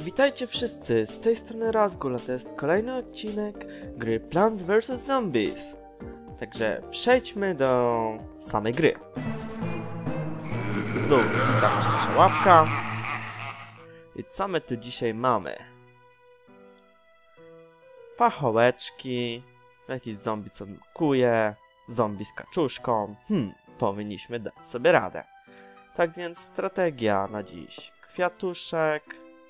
Witajcie wszyscy, z tej strony Razgul, a to jest kolejny odcinek gry Plants vs Zombies. Także przejdźmy do samej gry. Znów witam cię, nasza łapka. I co my tu dzisiaj mamy? Pachołeczki, jakiś zombie co kuje, zombie z kaczuszką. Powinniśmy dać sobie radę. Tak więc strategia na dziś. Kwiatuszek,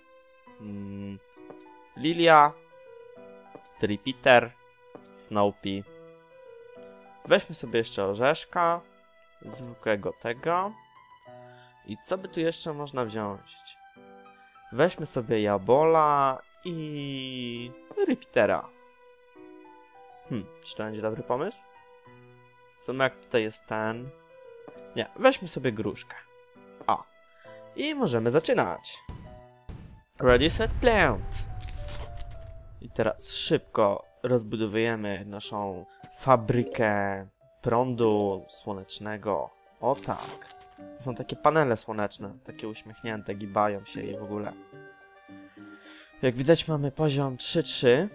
Lilia, Tripiter, Snoopy. Weźmy sobie jeszcze orzeszka, zwykłego tego. I co by tu jeszcze można wziąć? Weźmy sobie Jabola i Repeatera. Czy to będzie dobry pomysł? W sumie jak tutaj jest ten... Nie, weźmy sobie gruszkę. O. I możemy zaczynać. Ready, set, plant. I teraz szybko rozbudowujemy naszą fabrykę prądu słonecznego. O tak. To są takie panele słoneczne, takie uśmiechnięte, gibają się i w ogóle. Jak widać mamy poziom 3-3.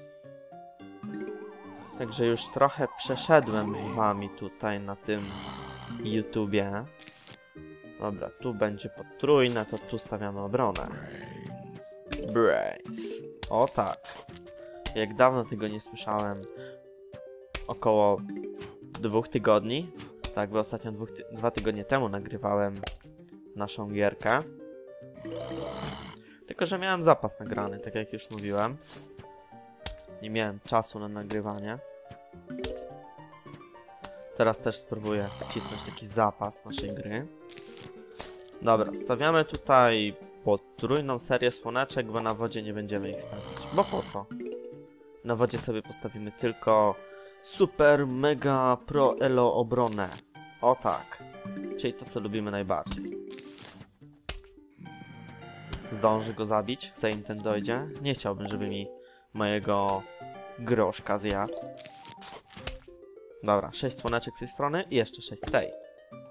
Także już trochę przeszedłem z wami tutaj na tym YouTubie. Dobra, tu będzie potrójne, to tu stawiamy obronę. Brains. O tak. Jak dawno tego nie słyszałem. Około 2 tygodni. Tak, bo ostatnio 2 tygodnie temu nagrywałem naszą gierkę. Tylko że miałem zapas nagrany, tak jak już mówiłem. Nie miałem czasu na nagrywanie. Teraz też spróbuję wcisnąć taki zapas naszej gry. Dobra, stawiamy tutaj potrójną serię słoneczek, bo na wodzie nie będziemy ich stawiać. Bo po co? Na wodzie sobie postawimy tylko super, mega, pro, elo obronę. O tak. Czyli to, co lubimy najbardziej. Zdąży go zabić, zanim ten dojdzie. Nie chciałbym, żeby mi mojego groszka zjadł. Dobra, 6 słoneczek z tej strony i jeszcze 6 z tej.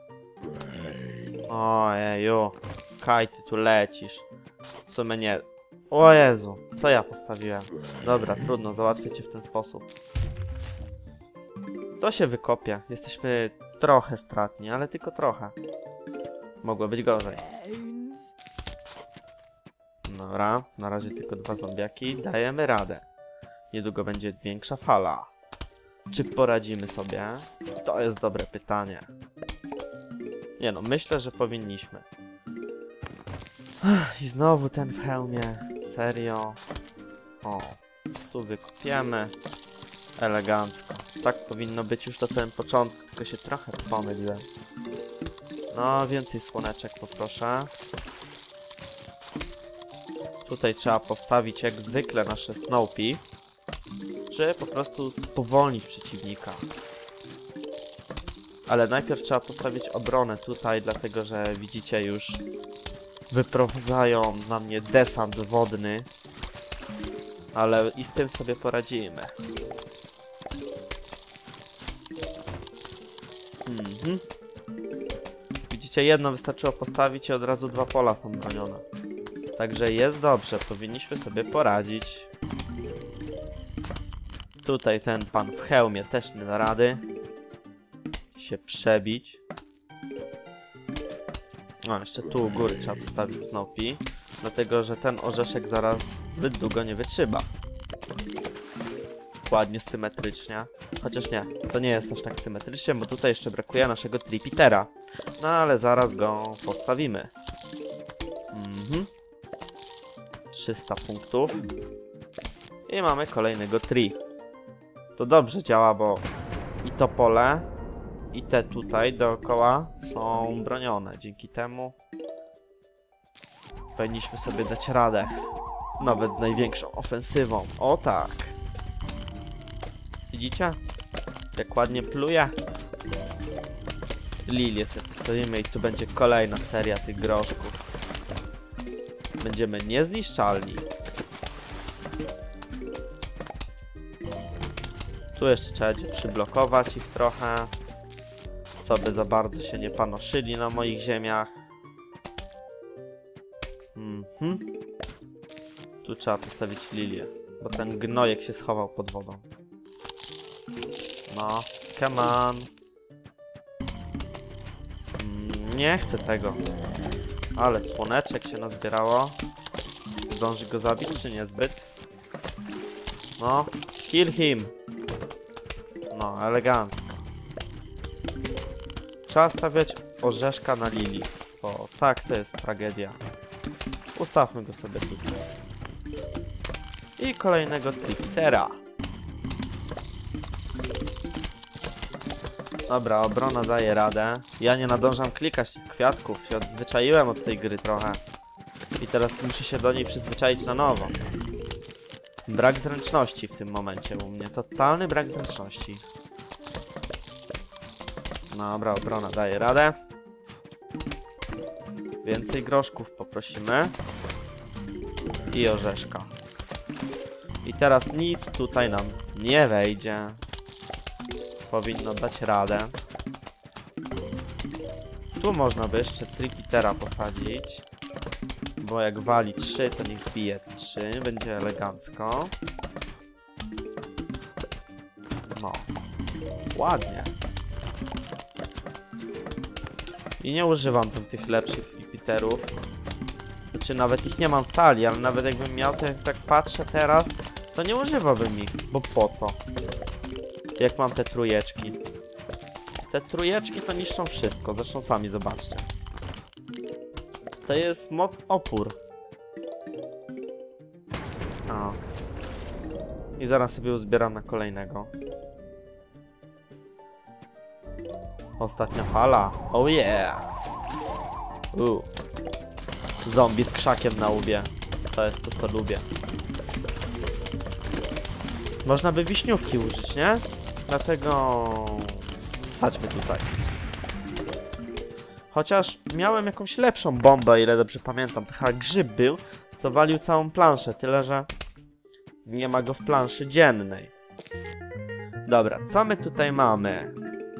Ojeju. Kaj, ty tu lecisz. W sumie nie. O Jezu, co ja postawiłem? Dobra, trudno, załatwię cię w ten sposób. To się wykopie. Jesteśmy trochę stratni, ale tylko trochę. Mogło być gorzej. Dobra, na razie tylko 2 zombiaki. Dajemy radę. Niedługo będzie większa fala. Czy poradzimy sobie? To jest dobre pytanie. Nie no, myślę, że powinniśmy. I znowu ten w hełmie. Serio. O, tu wykopiemy. Elegancko. Tak powinno być już na samym początku, tylko się trochę pomyliłem. No, więcej słoneczek poproszę. Tutaj trzeba postawić jak zwykle nasze Snoopy, czy po prostu spowolnić przeciwnika. Ale najpierw trzeba postawić obronę tutaj, dlatego że widzicie już wyprowadzają na mnie desant wodny. Ale i z tym sobie poradzimy. Widzicie, jedno wystarczyło postawić i od razu 2 pola są bronione. Także jest dobrze, powinniśmy sobie poradzić. Tutaj ten pan w hełmie też nie da rady się przebić. No, jeszcze tu u góry trzeba postawić Snoopy, dlatego że ten orzeszek zaraz zbyt długo nie wytrzyma. Ładnie symetrycznie. Chociaż nie, to nie jest aż tak symetrycznie, bo tutaj jeszcze brakuje naszego Tripitera. No ale zaraz go postawimy. 300 punktów. I mamy kolejnego tri. To dobrze działa, bo i to pole, i te tutaj dookoła są bronione. Dzięki temu powinniśmy sobie dać radę. Nawet z największą ofensywą. O tak. Widzicie? Jak ładnie pluje. Lilię sobie postawimy i tu będzie kolejna seria tych groszków. Będziemy niezniszczalni. Tu jeszcze trzeba będzie przyblokować ich trochę, co by za bardzo się nie panoszyli na moich ziemiach. Tu trzeba postawić lilię, bo ten gnojek się schował pod wodą. No, come on. Nie chcę tego. Ale słoneczek się nazbierało. Zdąży go zabić, czy niezbyt? No, kill him. No, elegancko. Trzeba stawiać orzeszka na lilii. O, tak, to jest tragedia. Ustawmy go sobie tutaj. I kolejnego Triftera. Dobra, obrona daje radę. Ja nie nadążam klikać tych kwiatków. Się odzwyczaiłem od tej gry trochę. I teraz muszę się do niej przyzwyczaić na nowo. Brak zręczności w tym momencie u mnie. Totalny brak zręczności. Dobra, obrona daje radę. Więcej groszków poprosimy. I orzeszka. I teraz nic tutaj nam nie wejdzie. Powinno dać radę. Tu można by jeszcze Tripitera posadzić. Bo jak wali 3, to niech bije 3. Będzie elegancko. No. Ładnie. I nie używam tam tych lepszych Tripiterów. Znaczy nawet ich nie mam w talii, ale nawet jakbym miał, to jak tak patrzę teraz, to nie używałbym ich. Bo po co? Jak mam te trójeczki. Te trójeczki to niszczą wszystko. Zresztą sami zobaczcie. To jest moc opór. O. I zaraz sobie uzbieram na kolejnego. Ostatnia fala. Oh yeah. Zombie z krzakiem na łbie. To jest to, co lubię. Można by wiśniówki użyć, nie? Dlatego wsadźmy tutaj. Chociaż miałem jakąś lepszą bombę, ile dobrze pamiętam. To chyba grzyb był, co walił całą planszę. Tyle, że nie ma go w planszy dziennej. Dobra, co my tutaj mamy?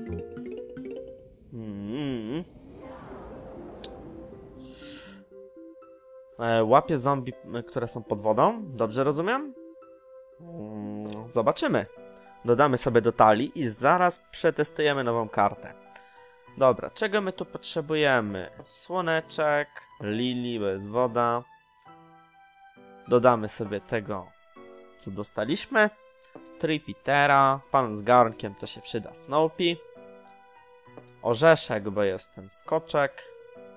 Łapie zombie, które są pod wodą. Dobrze rozumiem? Zobaczymy. Dodamy sobie do talii i zaraz przetestujemy nową kartę. Dobra, czego my tu potrzebujemy? Słoneczek, lili, bo jest woda. Dodamy sobie tego, co dostaliśmy. Tripitera, pan z garnkiem, to się przyda Snoopy. Orzeszek, bo jest ten skoczek.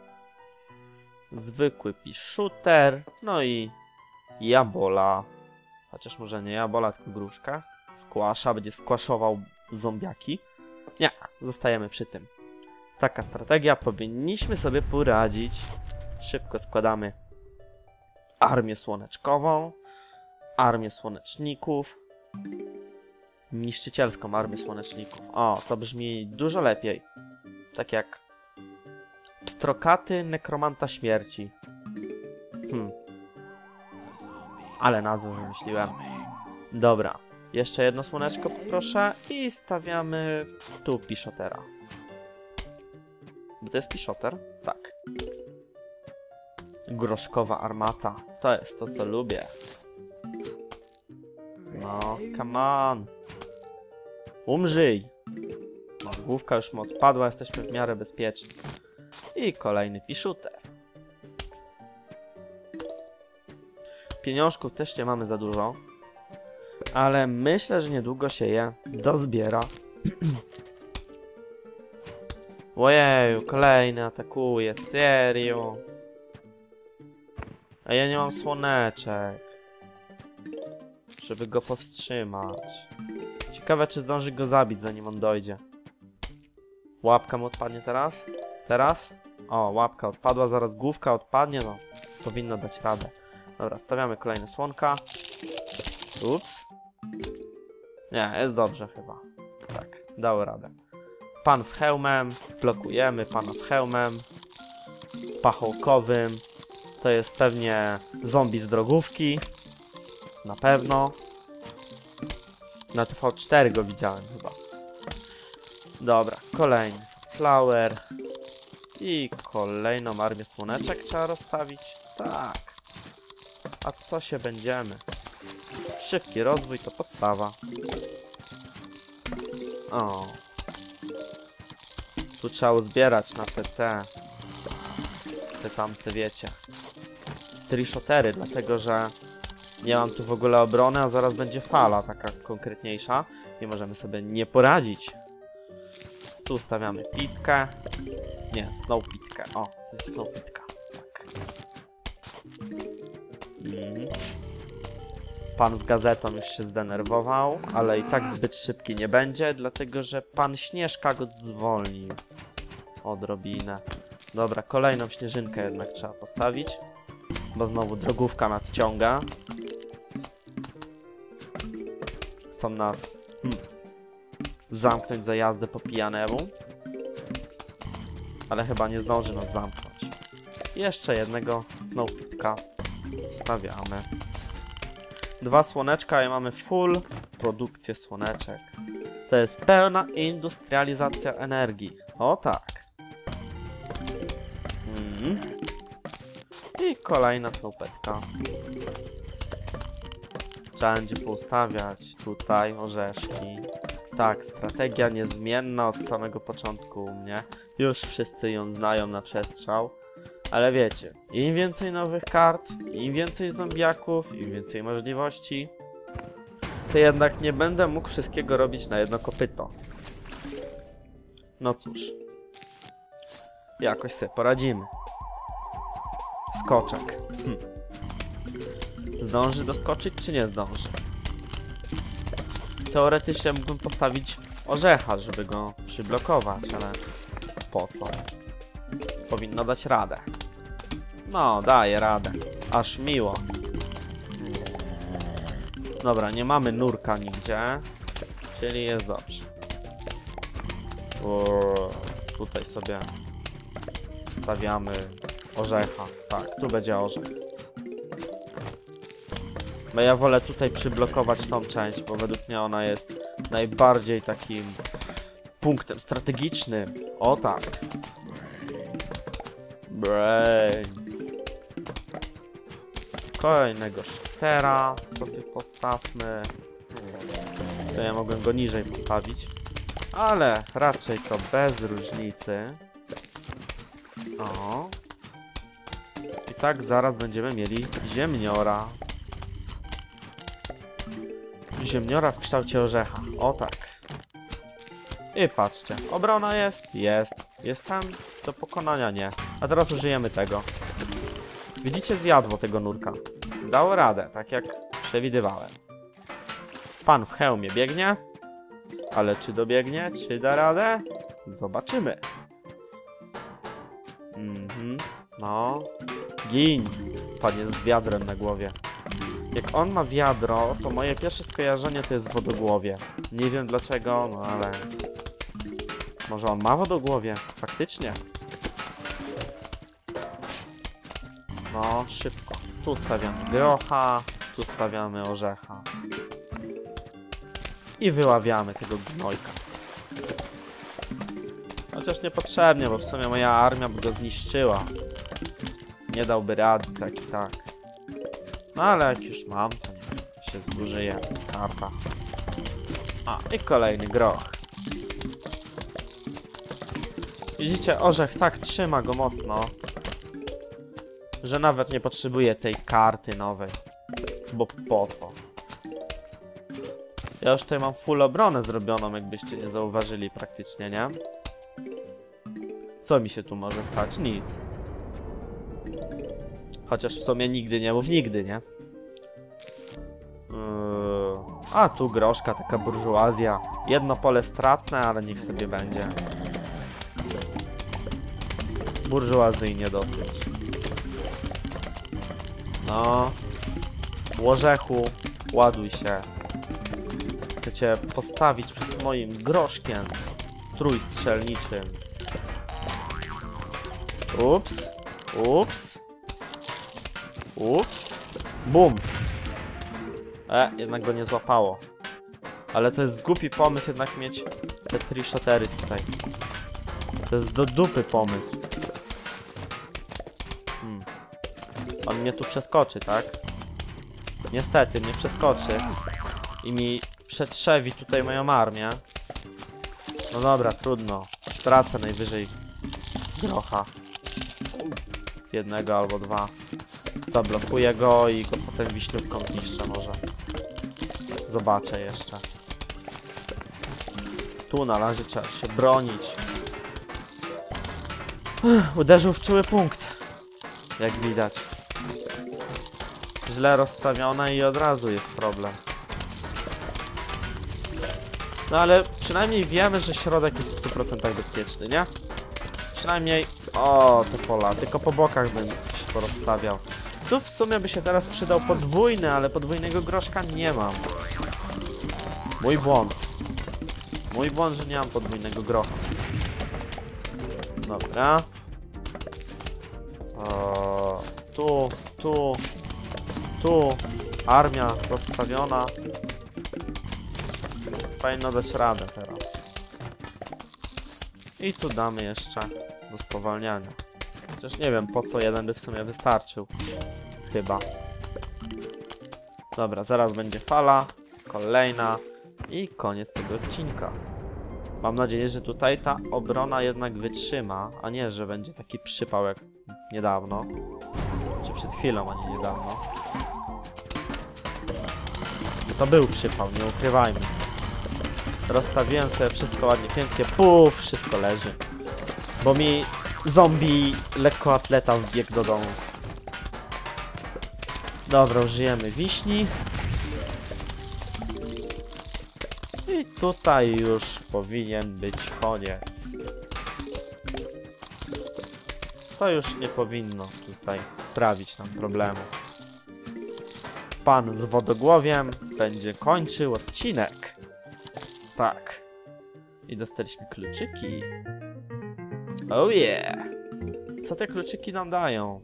Zwykły piszczuter. No i jabola. Chociaż może nie jabola, tylko gruszka. Squasha, będzie squashował zombiaki. Nie, zostajemy przy tym. Taka strategia, powinniśmy sobie poradzić. Szybko składamy armię słoneczkową. Armię słoneczników. Niszczycielską armię słoneczników. O, to brzmi dużo lepiej. Tak jak Pstrokaty Nekromanta Śmierci. Ale nazwę wymyśliłem. Dobra. Jeszcze jedno słoneczko poproszę i stawiamy tu Piszotera. Bo to jest Piszoter? Tak. Groszkowa armata. To jest to, co lubię. No, come on. Umrzyj. No, główka już mu odpadła, jesteśmy w miarę bezpieczni. I kolejny Piszuter. Pieniążków też nie mamy za dużo. Ale myślę, że niedługo się je dozbiera. Ojeju, kolejny atakuje, serio. A ja nie mam słoneczek, żeby go powstrzymać. Ciekawe, czy zdąży go zabić, zanim on dojdzie. Łapka mu odpadnie teraz? Teraz? O, łapka odpadła, zaraz główka odpadnie, no. Powinno dać radę. Dobra, stawiamy kolejne słonka. Ups. Nie, jest dobrze chyba. Tak, dało radę. Pan z hełmem. Blokujemy pana z hełmem. Pachołkowym. To jest pewnie zombie z drogówki. Na pewno. Na TV4 go widziałem chyba. Dobra, kolejny flower. I kolejną armię słoneczek trzeba rozstawić. Tak. A co się będziemy. Szybki rozwój to podstawa. O. Tu trzeba uzbierać na te tamte, wiecie, trishotery, dlatego że nie mam tu w ogóle obrony, a zaraz będzie fala taka konkretniejsza i możemy sobie nie poradzić. Tu stawiamy pitkę. Nie, snow pitkę. O, to jest snow pitka. Tak. Pan z gazetą już się zdenerwował, ale i tak zbyt szybki nie będzie, dlatego że pan Śnieżka go zwolnił odrobinę. Dobra, kolejną śnieżynkę jednak trzeba postawić, bo znowu drogówka nadciąga. Chcą nas zamknąć za jazdę po pijanemu, ale chyba nie zdąży nas zamknąć. Jeszcze jednego snowpitka stawiamy. 2 słoneczka i mamy full produkcję słoneczek. To jest pełna industrializacja energii. O tak. I kolejna snowpetka. Trzeba będzie poustawiać tutaj orzeszki. Tak, strategia niezmienna od samego początku u mnie. Już wszyscy ją znają na przestrzał. Ale wiecie, im więcej nowych kart, im więcej zombiaków, im więcej możliwości, to jednak nie będę mógł wszystkiego robić na jedno kopyto. No cóż. Jakoś sobie poradzimy. Skoczek. Zdąży doskoczyć, czy nie zdąży? Teoretycznie mógłbym postawić orzecha, żeby go przyblokować, ale po co? Powinno dać radę. No, daje radę. Aż miło. Dobra, nie mamy nurka nigdzie, czyli jest dobrze. Tutaj sobie stawiamy orzecha. Tak, tu będzie orzech. Bo ja wolę tutaj przyblokować tą część, bo według mnie ona jest najbardziej takim punktem strategicznym. O tak. Brains. Kolejnego sztera sobie postawmy. Co ja mogłem go niżej postawić, ale raczej to bez różnicy. O. I tak zaraz będziemy mieli ziemniora. Ziemniora w kształcie orzecha. O tak. I patrzcie, obrona jest? Jest. Jest tam do pokonania? Nie. A teraz użyjemy tego. Widzicie, zjadło tego nurka. Dało radę, tak jak przewidywałem. Pan w hełmie biegnie. Ale czy dobiegnie? Czy da radę? Zobaczymy. No. Gin. Pan jest z wiadrem na głowie. Jak on ma wiadro, to moje pierwsze skojarzenie to jest wodogłowie. Nie wiem dlaczego, no ale... Może on ma wodogłowie? Faktycznie. No, szybko. Tu stawiamy grocha, tu stawiamy orzecha. I wyławiamy tego gnojka. Chociaż niepotrzebnie, bo w sumie moja armia by go zniszczyła. Nie dałby rady, tak i tak. No ale jak już mam, to się zużyje karta. A, i kolejny groch. Widzicie, orzech tak trzyma go mocno, że nawet nie potrzebuje tej karty nowej. Bo po co? Ja już tutaj mam full obronę zrobioną, jakbyście nie zauważyli praktycznie, nie? Co mi się tu może stać? Nic. Chociaż w sumie nigdy nie mów nigdy, nie? A tu groszka, taka burżuazja. Jedno pole stratne, ale niech sobie będzie. Burżuazyjnie dosyć. No. Łorzechu, ładuj się. Chcecie postawić przed moim groszkiem trójstrzelniczym. Ups. Ups. Ups. Bum. Jednak go nie złapało. Ale to jest głupi pomysł jednak mieć te trishotery tutaj. To jest do dupy pomysł. On mnie tu przeskoczy, tak? Niestety, mnie przeskoczy. I mi przetrzewi tutaj moją armię. No dobra, trudno. Stracę najwyżej grocha. Jednego albo dwa. Zablokuję go i go potem wiśniówką zniszczę może. Zobaczę jeszcze. Tu na razie trzeba się bronić. Uderzył w czuły punkt. Jak widać. Źle rozstawione i od razu jest problem. No ale przynajmniej wiemy, że środek jest w 100% bezpieczny, nie? Przynajmniej... O, te pola. Tylko po bokach bym coś porozstawiał. Tu w sumie by się teraz przydał podwójny, ale podwójnego groszka nie mam. Mój błąd. Mój błąd, że nie mam podwójnego grocha. Dobra. O, tu. Armia rozstawiona. Powinno dać radę teraz. I tu damy jeszcze do spowalniania. Chociaż nie wiem, po co jeden by w sumie wystarczył. Chyba. Dobra, zaraz będzie fala. Kolejna. I koniec tego odcinka. Mam nadzieję, że tutaj ta obrona jednak wytrzyma, a nie, że będzie taki przypał jak niedawno. Czy przed chwilą, a nie niedawno. To był przypał, nie ukrywajmy. Rozstawiłem sobie wszystko ładnie, pięknie. Puf, wszystko leży. Bo mi zombie lekkoatleta wbiegł do domu. Dobra, użyjemy wiśni. I tutaj już powinien być koniec. To już nie powinno tutaj sprawić nam problemu. Pan z wodogłowiem będzie kończył odcinek. Tak. I dostaliśmy kluczyki. Oh yeah! Co te kluczyki nam dają?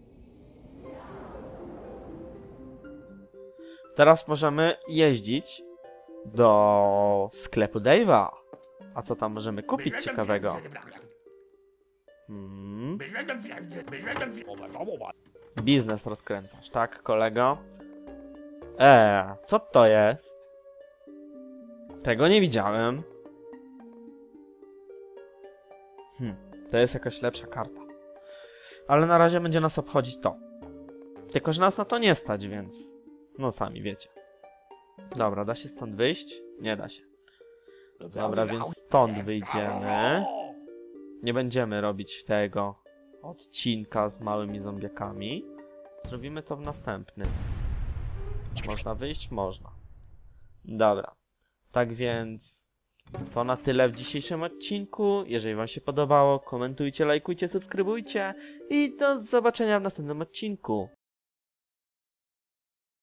Teraz możemy jeździć do sklepu Dave'a. A co tam możemy kupić ciekawego? Biznes rozkręcasz, tak, kolego? Co to jest? Tego nie widziałem. To jest jakaś lepsza karta. Ale na razie będzie nas obchodzić to. Tylko że nas na to nie stać, więc... No sami wiecie. Dobra, da się stąd wyjść? Nie da się. Dobra, więc stąd wyjdziemy. Nie będziemy robić tego odcinka z małymi zombiakami. Zrobimy to w następnym. Można wyjść? Można. Dobra. Tak więc to na tyle w dzisiejszym odcinku. Jeżeli wam się podobało, komentujcie, lajkujcie, subskrybujcie i do zobaczenia w następnym odcinku.